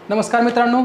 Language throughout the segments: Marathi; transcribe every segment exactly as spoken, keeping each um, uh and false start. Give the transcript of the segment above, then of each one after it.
नमस्कार मित्रांनो,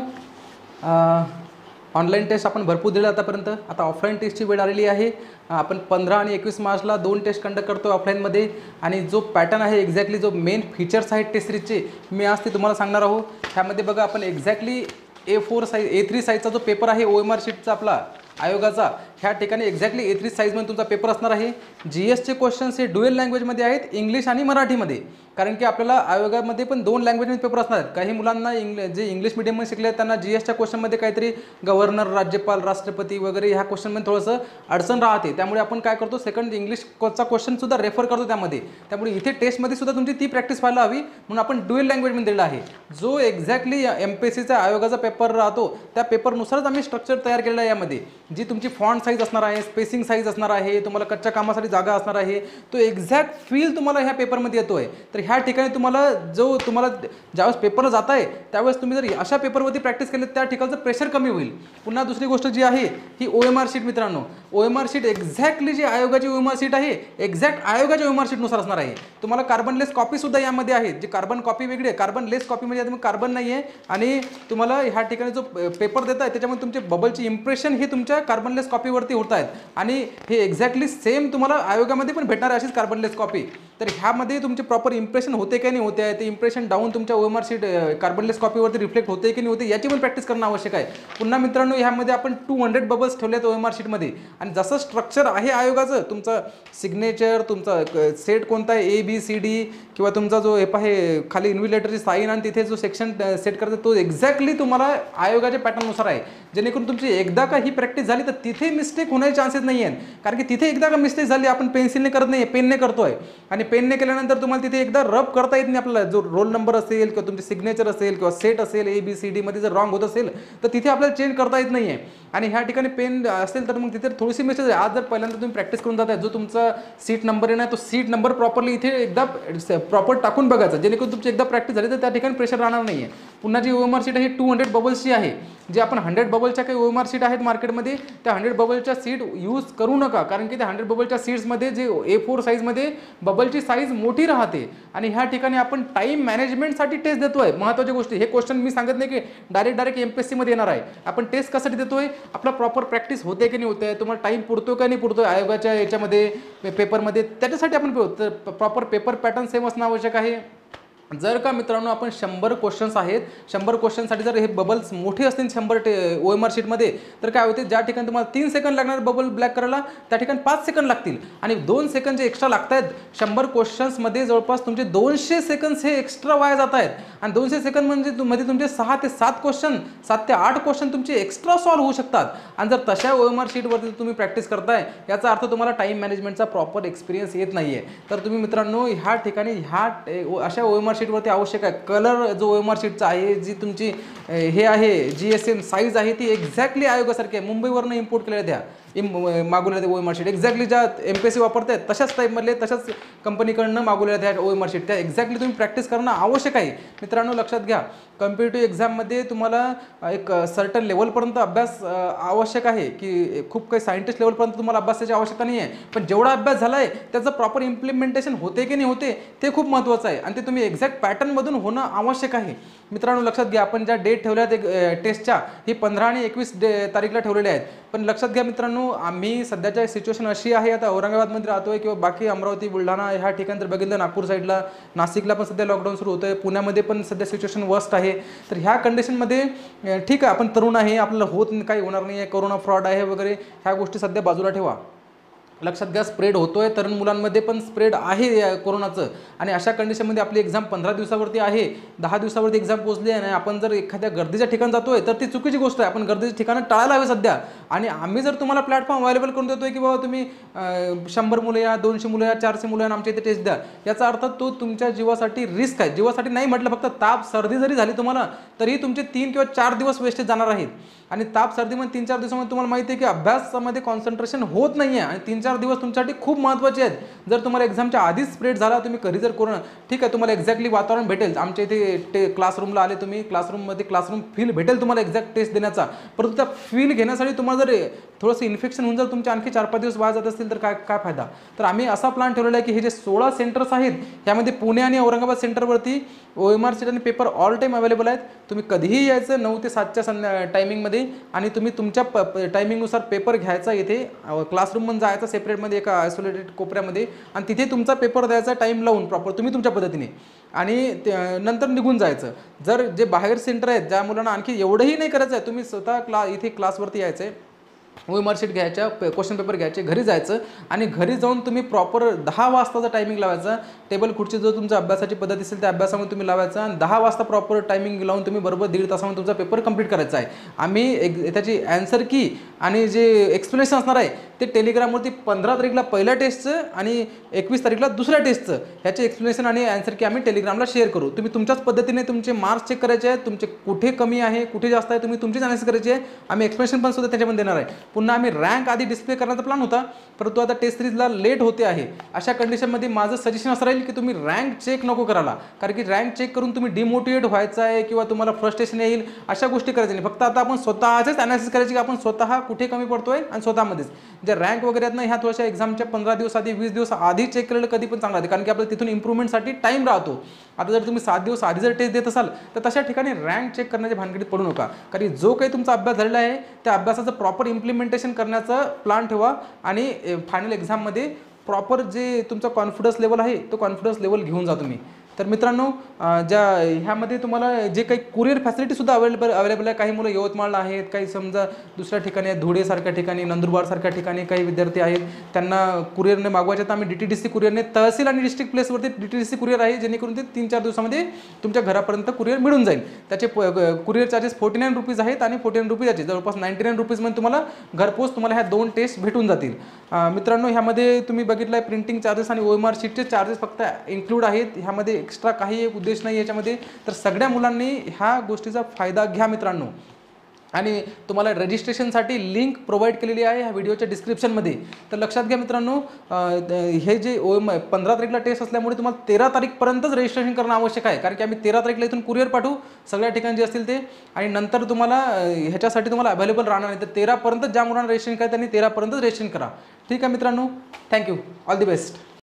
ऑनलाईन टेस्ट आपण भरपूर दिले आतापर्यंत. आता ऑफलाईन टेस्टची वेळ आलेली आहे. आपण पंधरा आणि एकवीस मार्चला दोन टेस्ट कंडक्ट करतो ऑफलाईनमध्ये आणि जो पॅटर्न आहे एक्झॅक्टली जो मेन फीचर्स आहेत टेस्ट सिरीजचे मी आज ते तुम्हाला सांगणार आहोत. ह्यामध्ये बघा आपण exactly A four size A three साईजचा जो पेपर आहे ओ एम आर शीटचा आपला आयोगाचा, ह्या ठिकाणी एक्झॅक्टली ए थ्री साईजमध्ये तुमचा पेपर असणार आहे. जी एसचे क्वेश्चन्स हे ड्युएल लँग्वेजमध्ये आहेत, इंग्लिश आणि मराठीमध्ये. कारण की आपल्याला आयोगामध्ये पण दोन लँग्वेजमध्ये पेपर असणार आहेत. काही मुलांना इंग्ल जे इंग्लिश मिडियममध्ये शिकले आहेत त्यांना जी एसच्या क्वेश्चनमध्ये काहीतरी गव्हर्नर, राज्यपाल, राष्ट्रपती वगैरे ह्या क्वेश्चनमध्ये थोडंसं अडचण राहते. त्यामुळे आपण काय करतो, सेकंड इंग्लिशचा क्वेश्चनसुद्धा रेफर करतो त्यामध्ये. त्यामुळे इथे टेस्टमध्ये सुद्धा तुमची ती प्रॅक्टिस व्हायला हवी म्हणून आपण ड्युएल लँग्वेजमध्ये दिलेला आहे. जो एक्झॅक्टली एम पी एस सीचा आयोगाचा पेपर राहतो त्या पेपरनुसारच आम्ही स्ट्रक्चर तयार केलेलं आहे. यामध्ये जी तुमची फॉन्ट साईज असणार आहे, स्पेसिंग साईज असणार आहे, तुम्हाला कच्च्या कामासाठी जागा असणार आहे, तो एक्झॅक्ट फील तुम्हाला ह्या पेपरमध्ये येतो आहे. तर ह्या ठिकाणी तुम्हाला जो तुम्हाला ज्यावेळेस पेपरला जात आहे त्यावेळेस तुम्ही जर अशा पेपरवरती प्रॅक्टिस केली त्या ठिकाणचं प्रेशर कमी होईल. पुन्हा दुसरी गोष्ट जी आहे ही ओ एम आर शीट मित्रांनो, O M R sheet exactly जी आयोगाची ओ एम आर शीट आहे एक्झॅक्ट आयोगाच्या ओ एम आर शीटनुसार असणार आहे. तुम्हाला कार्बनलेस कॉपी सुद्धा यामध्ये आहे. जी कार्बन कॉपी वेगळी आहे, कार्बनलेस कॉपी म्हणजे मग कार्बन नाही आहे. आणि तुम्हाला ह्या ठिकाणी जो पेपर देत आहे त्याच्यामध्ये तुमचे बबलची इम्प्रेशन हे तुमच्या कार्बनलेस कॉपीवरती होत आहेत आणि हे एक्झॅक्टली सेम तुम्हाला आयोगामध्ये पण भेटणार आहे अशीच कार्बनलेस कॉपी. तर ह्यामध्ये तुमचे प्रॉपर इम्प्रेशन होते की नाही होते आहे, ते इम्प्रेशन डाऊन तुमच्या O M R sheet carbonless कॉपीवरती रिफ्लेक्ट होते की नाही होते याची पण प्रॅक्टिस करणं आवश्यक आहे. पुन्हा मित्रांनो, ह्यामध्ये आपण टू हंड्रेड बबल्स ठेवले आहेत ओ एम आर शीटमध्ये आणि जसं स्ट्रक्चर आहे आयोगाचं, तुमचं सिग्नेचर, तुमचा सेट कोणता आहे ए बी सी डी किंवा तुमचा जो हे पाहे खाली इन्व्हिलेटरची साईन आणि तिथे जो सेक्शन सेट करतो तो एक्झॅक्टली तुम्हाला आयोगाच्या पॅटर्ननुसार आहे. जेणेकरून तुमची एकदा का ही प्रॅक्टिस झाली तर तिथे मिस्टेक होण्याचे चान्सेस नाही आहेत. कारण की तिथे एकदा का मिस्टेक झाली आपण पेन्सिलने करत नाही, पेनने करतोय आणि पेनने केल्यानंतर तुम्हाला तिथे एकदा रब करता येत नाही. आपल्याला जो रोल नंबर असेल किंवा तुमचे सिग्नेचर असेल किंवा सेट असेल ए बी सी डी मध्ये जर रॉंग होत असेल तर तिथे आपल्याला चेंज करता येत नाही आहे. आणि ह्या ठिकाणी पेन असेल तर मग तिथे थोडीशी मिस्टेक आहे. आज जर पहिल्यांदा तुम्ही प्रॅक्टिस करून जाताय, जो तुमचा सीट नंबर आहे ना तो सीट नंबर प्रॉपरली इथे एकदा प्रॉपर टाकून बघायचा, जेणेकरून तुमची एकदा प्रॅक्टिस झाली तर त्या ठिकाणी प्रेशर राहणार नाही आहे. पुन्हा जी ओ एम आर शीट आहे ही टू हंड्रेड बबल्सची आहे. जे आपण हंड्रेड बबलच्या काही ओ एम आर शीट आहेत मार्केटमध्ये त्या हंड्रेड बबलच्या सीट यूज करू नका. कारण की त्या हंड्रेड बबलच्या सीट्समध्ये जे ए फोर साईजमध्ये बबलची साईज मोठी राहते आणि ह्या ठिकाणी आपण टाईम मॅनेजमेंटसाठी टेस्ट देतोय. महत्त्वाची गोष्ट, हे क्वेश्चन मी सांगत नाही की direct direct M P S सीमध्ये येणार आहे. आपण टेस्ट कशासाठी देतोय, आपला प्रॉपर प्रॅक्टिस होते की नाही होते, तुम्हाला टाईम पुरतो का नाही पुरतोय आयोगाच्या याच्यामध्ये पेपरमध्ये, त्याच्यासाठी आपण प्रॉपर पेपर पॅटर्न सेम असणं आवश्यक आहे. जर का मित्रांनो आपण शंभर क्वेश्चन्स आहेत, शंभर क्वेश्चनसाठी जर हे बबल्स मोठे असतील शंभर टे ओ एम आर शीटमध्ये तर काय होते, ज्या ठिकाणी तुम्हाला तीन सेकंड लागणार बबल ब्लॅक करायला त्या ठिकाणी पाच सेकंड लागतील आणि दोन सेकंड जे एक्स्ट्रा लागत आहेत शंभर क्वेश्चन्समध्ये जवळपास तुमचे दोनशे सेकंड्स हे एक्स्ट्रा वाया जात आहेत. आणि दोनशे सेकंड म्हणजे मध्ये तुमचे सहा ते सात क्वेश्चन सात ते आठ क्वेश्चन तुमचे एक्स्ट्रा सॉल्व्ह होऊ शकतात. आणि जर तशा ओ एम आर शीटवरती तुम्ही प्रॅक्टिस करताय याचा अर्थ तुम्हाला टाईम मॅनेजमेंटचा प्रॉपर एक्सपिरियन्स येत नाही आहे. तर तुम्ही मित्रांनो ह्या ठिकाणी ह्या अशा ओ एम आर शीटवरती आवश्यक आहे. कलर जो ओ एम आर शीटचा आहे, जी तुमची हे आहे जी एस एम साईज आहे ती एक्झॅक्टली आयोगासारखी आहे. मुंबईवरनं इम्पोर्ट केलेल्या त्या इम मागवलेल्या O M R sheet exactly ज्या एम पी एस सी वापरतात तशाच टाईपमधले तशाच कंपनीकडनं मागवलेल्या त्या ओ एम आर शीट त्या एक्झॅक्टली तुम्ही प्रॅक्टिस करणं आवश्यक आहे. मित्रांनो लक्षात घ्या, कॉम्पिटिटिव्ह एक्झाममध्ये तुम्हाला एक सर्टन लेवलपर्यंत अभ्यास आवश्यक आहे की खूप काही सायंटिस्ट लेवलपर्यंत तुम्हाला अभ्यासाची आवश्यकता नाही आहे. पण जेवढा अभ्यास झाला आहे त्याचं प्रॉपर इम्प्लिमेंटेशन होते की नाही होते ते खूप महत्त्वाचं आहे आणि ते तुम्ही एक्झॅक्ट पॅटर्नमधून होणं आवश्यक आहे. मित्रांनो लक्षात घ्या, आपण ज्या डेट ठेवल्या आहेत टेस्टच्या ही पंधरा आणि एकवीस डे तारीखला ठेवलेल्या आहेत. पण लक्षात घ्या मित्रांनो, आम्ही सध्याच्या सिच्युएशन अशी आहे, आता औरंगाबादमध्ये राहतोय किंवा बाकी अमरावती, बुलढाणा ह्या ठिकाणी जर बघितलं, नागपूर साईडला, नाशिकला पण सध्या लॉकडाऊन सुरू होतं आहे, पुण्यामध्ये पण सध्या सिच्युएशन वर्स्ट आहे. तर ह्या कंडिशनमध्ये ठीक आहे आपण तरुण आहे, आपल्याला होत काही होणार नाही आहे, कोरोना फ्रॉड आहे वगैरे ह्या गोष्टी सध्या बाजूला ठेवा. लक्षात घ्या, स्प्रेड होतोय, तरुण मुलांमध्ये पण स्प्रेड आहे कोरोनाचं आणि अशा कंडिशनमध्ये आपली एक्झाम पंधरा दिवसावरती आहे, दहा दिवसावरती एक्झाम पोहोचली आहे आणि आपण जर एखाद्या गर्दीच्या ठिकाणी जातोय तर ती चुकीची गोष्ट आहे. आपण गर्दीच्या ठिकाणं टाळायला हवे सध्या. आणि आम्ही जर तुम्हाला प्लॅटफॉर्म अवेलेबल करून देतोय की बाबा तुम्ही शंभर मुलं या, दोनशे मुलं या, चारशे मुलं या आमच्या इथे टेस्ट द्या, याचा अर्थ तो तुमच्या जीवासाठी रिस्क आहे. जीवासाठी नाही म्हटलं, फक्त ताप सर्दी जरी झाली तुम्हाला तरी तुमचे तीन किंवा चार दिवस वेस्टेज जाणार आहेत. आणि ताप सर्दीमध्ये तीन चार दिवसामध्ये तुम्हाला माहिती आहे की अभ्यासामध्ये कॉन्सन्ट्रेशन होत नाही आहे आणि तीन चार चार दिवस तुमच्यासाठी खूप महत्त्वाचे आहेत. जर तुम्हाला एक्झामच्या आधीच स्प्रेड झाला, तुम्ही कधी जर कोरोना ठीक आहे, तुम्हाला एक्झॅक्टली वातावरण भेटेल. आमच्या इथे ते क्लासरूमला आले तुम्ही, क्लासरूममध्ये क्लासरूम फील भेटेल तुम्हाला एक्झॅक्ट टेस्ट देण्याचा. परंतु त्या फील घेण्यासाठी तुम्हाला जर थोडंसं इन्फेक्शन होऊन जर तुमचे आणखी चार पाच दिवस वाया जात असतील तर काय काय फायदा. तर आम्ही असा प्लॅन ठेवलेला आहे की हे जे सोळा सेंटर्स आहेत यामध्ये पुणे आणि औरंगाबाद सेंटरवरती ओ एम आर सीट आणि पेपर ऑल टाईम अवेलेबल आहेत. तुम्ही कधीही यायचं नऊ ते सातच्या संध्या टायमिंगमध्ये आणि तुम्ही तुमच्या प टायमिंगनुसार पेपर घ्यायचा. इथे क्लासरूममध्ये जायचा सेपरेटमध्ये एका आयसोलेटेड कोपऱ्यामध्ये आणि तिथे तुमचा पेपर द्यायचा टाईम लावून प्रॉपर तुम्ही तुमच्या पद्धतीने आणि नंतर निघून जायचं. जर जे बाहेर सेंटर आहेत ज्या मुलांना आणखी एवढंही नाही करायचं आहे, तुम्ही स्वतः क्ला इथे क्लासवरती यायचं आहे, ओ एम आर शीट घ्यायच्या, क्वेश्चन पेपर घ्यायचे, घरी जायचं आणि घरी जाऊन तुम्ही प्रॉपर दहा वाजताचा टायमिंग लावायचा. टेबल खुर्ची जो तुमच्या अभ्यासाची पद्धत असेल त्या अभ्यासामध्ये तुम्ही लावायचा आणि दहा वाजता प्रॉपर टायमिंग लावून तुम्ही बरोबर दीड तासामध्ये तुमचा पेपर कंप्लीट करायचा आहे. आम्ही एक त्याची ॲन्सर की आणि जे एक्सप्लेनेशन असणार आहे ते टेलिग्रामवरती पंधरा तारीखला पहिल्या टेस्टचं आणि एकवीस तारीखला दुसऱ्या टेस्टचं ह्याचे एक्सप्लेनेशन आणि ॲन्सर की आम्ही टेलिग्रामला शेअर करू. तुम्ही तुमच्याच पद्धतीने तुमचे मार्क्स चेक करायचे आहेत, तुमचे कुठे कमी आहे कुठे जास्त आहे तुम्ही तुमचीच ॲनालिसिस करायची आहे. आम्ही एक्सप्लेनेशन पण सुद्धा त्याच्यामध्ये देणार आहे. पुन्हा आम्ही रँक आधी डिस्प्ले करण्याचा प्लॅन होता, परंतु आता टेस्ट सिरीजला लेट होते आहे. अशा कंडिशनमध्ये माझं सजेशन असं राहील की तुम्ही रँक चेक नको करायला, कारण की रँक चेक करून तुम्ही डिमोटिवेट व्हायचं आहे किंवा तुम्हाला फ्रस्ट्रेशन येईल अशा गोष्टी करायच्या नाही. फक्त आता आपण स्वतःचेच ॲनालिसिस करायची की आपण स्वतः कुठे कमी पडतोय आणि स्वतःमध्येच जे रँक वगैरे आहेत ना ह्या थोड्याशा एक्झामच्या पंधरा दिवस आधी वीस दिवस आधी चेक केलेलं कधी पण चांगलं आहे, कारण की आपल्याला तिथून इम्प्रूव्हमेंटसाठी टाईम राहतो. आता जर तुम्ही सात दिवस आधी जर टेस्ट देत असाल तर तशा ठिकाणी रँक चेक करण्याच्या भानगडीत पडू नका, कारण जो काही तुमचा अभ्यास झालेला आहे त्या अभ्यासाचं प्रॉपर इम्प्लिमेंटेशन करण्याचा प्लॅन ठेवा आणि फायनल एक्झाममध्ये प्रॉपर जे तुमचा कॉन्फिडन्स लेवल आहे तो कॉन्फिडन्स लेवल घेऊन जा तुम्ही. तर मित्रांनो, ज्या ह्यामध्ये तुम्हाला जे काही कुरिअर फॅसिलिटीसुद्धा अवेलेबल अवेलेबल आहे. काही मुलं यवतमाळला आहेत, काही समजा दुसऱ्या ठिकाणी आहेत, धुळेसारख्या ठिकाणी, नंदुरबारसारख्या ठिकाणी काही विद्यार्थी आहेत, त्यांना कुरिअरने मागवायचे तर आम्ही डी टी डी सी कुरिअरने तहसील आणि डिस्ट्रिक्ट प्लेसवरती D T D C courier आहे, जेणेकरून ते तीन चार दिवसामध्ये तुमच्या घरापर्यंत कुरिअर मिळून जाईल. त्याचे courier charges forty nine rupees आहेत आणि फोर्टी नाईन रुपीज याचे जवळपास नाईन्टी नाईन रुपीजमध्ये तुम्हाला घरपोच तुम्हाला ह्या दोन टेस्ट भेटून जातील. मित्रांनो, ह्यामध्ये तुम्ही बघितलं आहे प्रिंटिंग चार्जेस आणि ओ एम आर शीटचे चार्जेस फक्त इन्क्लूड आहेत. ह्यामध्ये एक्स्ट्रा काही एक उद्देश नाही याच्यामध्ये. तर सगळ्या मुलांनी ह्या गोष्टीचा फायदा घ्या मित्रांनो. आणि तुम्हाला रजिस्ट्रेशनसाठी लिंक प्रोव्हाइड केलेली आहे ह्या व्हिडिओच्या डिस्क्रिप्शनमध्ये. तर लक्षात घ्या मित्रांनो, हे जे ओ एम पंधरा तारीखला टेस्ट असल्यामुळे तुम्हाला तेरा तारीखपर्यंतच रजिस्ट्रेशन करणं आवश्यक आहे, कारण की आम्ही तेरा तारीखला इथून कुरिअर पाठवू सगळ्या ठिकाणी जे असतील ते, आणि नंतर तुम्हाला ह्याच्यासाठी तुम्हाला अवेलेबल राहणार नाही. तर तेरापर्यंत ज्या मुलांना रजिस्ट्रेशन करायचं त्यांनी तेरापर्यंतच रजिस्ट्रेशन करा. ठीक आहे मित्रांनो, थँक्यू, ऑल दी बेस्ट.